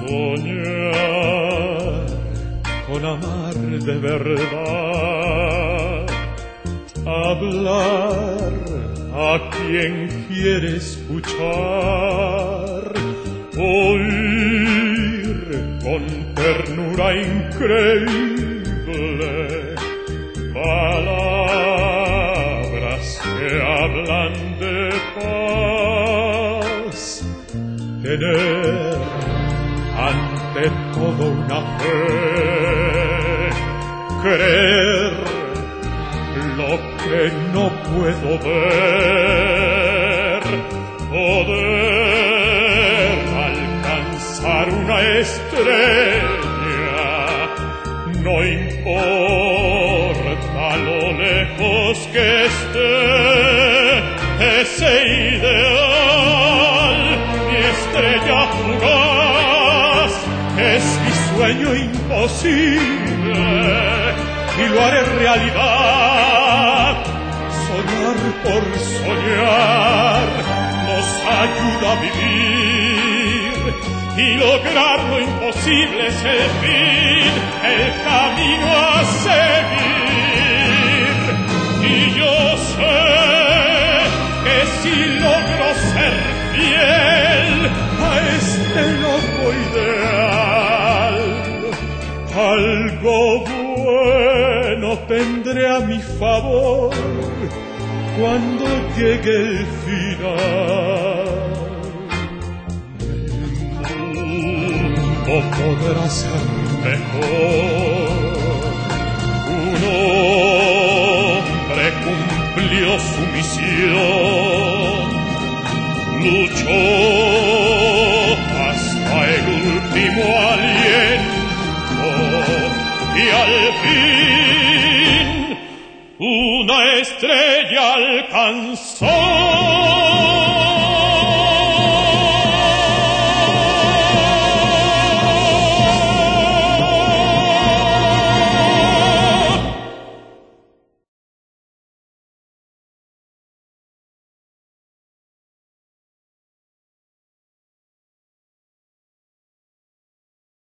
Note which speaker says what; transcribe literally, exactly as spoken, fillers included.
Speaker 1: Soñar con amar de verdad, hablar a quien quiere escuchar, oír con ternura increíble palabras que hablan de paz, tener ante todo una fe, creer lo que no puedo ver, poder alcanzar una estrella, no importa lo lejos que esté, ese ideal, mi estrella fugaz, es mi sueño imposible y lo haré realidad. Soñar por soñar nos ayuda a vivir y lograr lo imposible es el fin, el camino a seguir. Y yo sé que si logro ser fiel a este loco ideal, algo bueno tendré a mi favor cuando llegue el final. El mundo podrá ser mejor. Un hombre cumplió su misión, luchó hasta el último aliento y al fin una estrella alcanzó.